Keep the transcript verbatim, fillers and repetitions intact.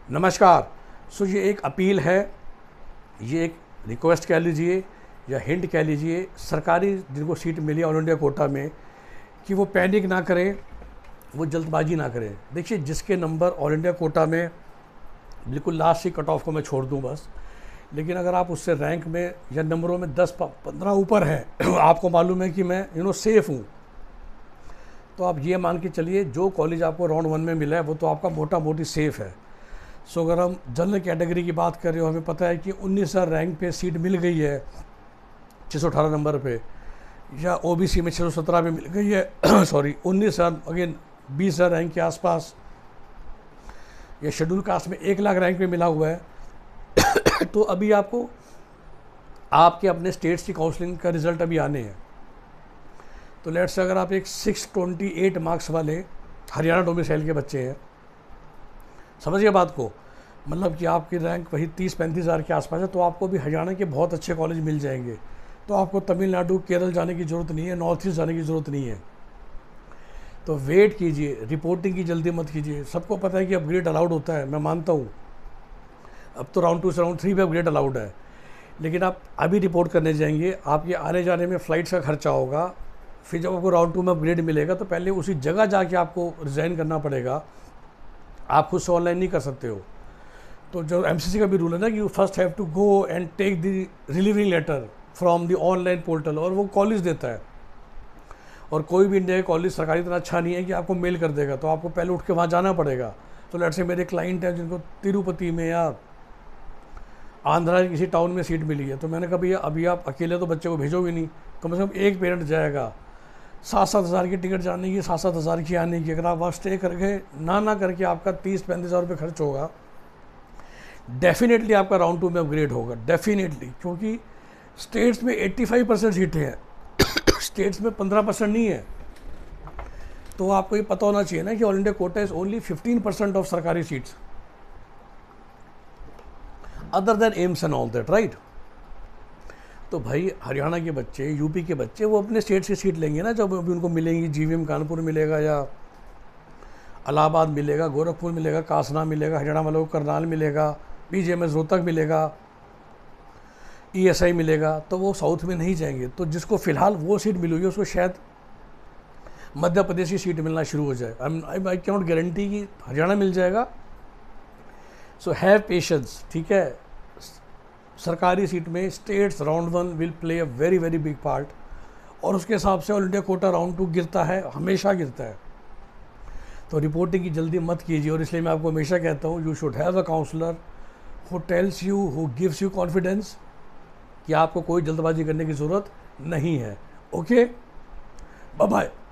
नमस्कार। सो ये एक अपील है, ये एक रिक्वेस्ट कह लीजिए या हिंट कह लीजिए, सरकारी जिनको सीट मिली ऑल इंडिया कोटा में, कि वो पैनिक ना करें, वो जल्दबाजी ना करें। देखिए, जिसके नंबर ऑल इंडिया कोटा में बिल्कुल लास्ट ही कट ऑफ को मैं छोड़ दूं बस, लेकिन अगर आप उससे रैंक में या नंबरों में दस पंद्रह ऊपर हैं आपको मालूम है कि मैं यू नो सेफ़ हूँ, तो आप ये मान के चलिए जो कॉलेज आपको राउंड वन में मिला है वो तो आपका मोटा मोटी सेफ़ है। सो अगर हम जनरल कैटेगरी की बात कर रहे हो, हमें पता है कि उन्नीस हज़ार रैंक पे सीट मिल गई है छः सौ अठारह नंबर पे, या ओबीसी में छः सौ सत्रह पे मिल गई है सॉरी उन्नीस हज़ार अगेन बीस हज़ार रैंक के आसपास, या शेड्यूल कास्ट में एक लाख रैंक पे मिला हुआ है तो अभी आपको आपके अपने स्टेट्स की काउंसलिंग का रिज़ल्ट अभी आने हैं। तो लेट्स से अगर आप एक सिक्स ट्वेंटी एट मार्क्स वाले हरियाणा डोमिसाइल के बच्चे हैं, समझिए बात को, मतलब कि आपकी रैंक वही तीस पैंतीस हज़ार के आसपास है, तो आपको भी हरियाणा के बहुत अच्छे कॉलेज मिल जाएंगे। तो आपको तमिलनाडु केरल जाने की ज़रूरत नहीं है, नॉर्थ ईस्ट जाने की ज़रूरत नहीं है। तो वेट कीजिए, रिपोर्टिंग की जल्दी मत कीजिए। सबको पता है कि अपग्रेड अलाउड होता है, मैं मानता हूँ, अब तो राउंड टू से राउंड थ्री पे अपग्रेड अलाउड है, लेकिन आप अभी रिपोर्ट करने जाएंगे, आपके आने जाने में फ़्लाइट्स का खर्चा होगा, फिर जब आपको राउंड टू में अपग्रेड मिलेगा तो पहले उसी जगह जाके आपको रिज़ाइन करना पड़ेगा, आप खुद से ऑनलाइन नहीं कर सकते हो। तो जो एमसीसी का भी रूल है ना कि you first have to go and take the relieving letter from the online portal, और वो कॉलेज देता है। और कोई भी इंडिया के कॉलेज सरकारी इतना अच्छा नहीं है कि आपको मेल कर देगा, तो आपको पहले उठ के वहाँ जाना पड़ेगा। तो लेट्स से मेरे क्लाइंट हैं जिनको तिरुपति में या आंध्रा के किसी टाउन में सीट मिली है, तो मैंने कहा भैया अभी आप अकेले तो बच्चे को भेजोगे नहीं, कम से कम एक पेरेंट जाएगा। सात सात हज़ार की टिकट जाने की, सात सात हज़ार की आने की, अगर आप वहाँ स्टे करके ना ना करके आपका तीस पैंतीस हज़ार रुपये खर्च होगा, डेफिनेटली आपका राउंड टू में अपग्रेड होगा, डेफिनेटली। क्योंकि स्टेट्स में पचासी परसेंट सीटें हैं स्टेट्स में पंद्रह परसेंट नहीं है। तो आपको ये पता होना चाहिए ना कि all India quota is only fifteen percent of सरकारी seats other than AIIMS and all that, right. तो भाई हरियाणा के बच्चे, यूपी के बच्चे, वो अपने स्टेट से सीट लेंगे ना, जब अभी उनको मिलेंगी। जीवीएम कानपुर मिलेगा, या इलाहाबाद मिलेगा, गोरखपुर मिलेगा, कासना मिलेगा, हरियाणा वालों को करनाल मिलेगा, बीजेएमएस रोहतक मिलेगा, ईएसआई मिलेगा, तो वो साउथ में नहीं जाएंगे। तो जिसको फिलहाल वो सीट मिली हुई है उसको शायद मध्य प्रदेश की सीट मिलना शुरू हो जाए। I I can not guarantee कि हरियाणा मिल जाएगा। सो हैव पेशेंस, ठीक है। सरकारी सीट में states round one will play a very very big part, और उसके हिसाब से all India quota round two गिरता है, हमेशा गिरता है। तो रिपोर्टिंग की जल्दी मत कीजिए, और इसलिए मैं आपको हमेशा कहता हूँ you should have a counsellor who tells you, who gives you confidence कि आपको कोई जल्दबाजी करने की ज़रूरत नहीं है। Okay, bye bye.